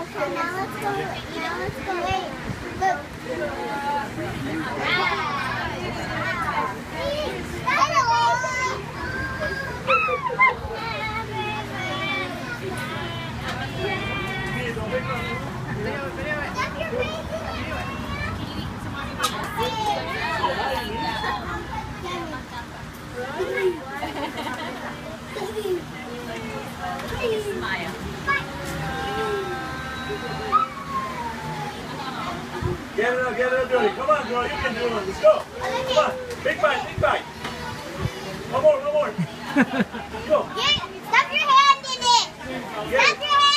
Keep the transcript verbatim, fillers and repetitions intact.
Okay, now let's go. Now let's go. Wait. Look. Smile. Get it up, get it up, Jody. Come on, girl, you can do it. Let's go. Come on. Big bite, big bite. One more, one more. Go. Stuff your hand in it. Stuff your hand.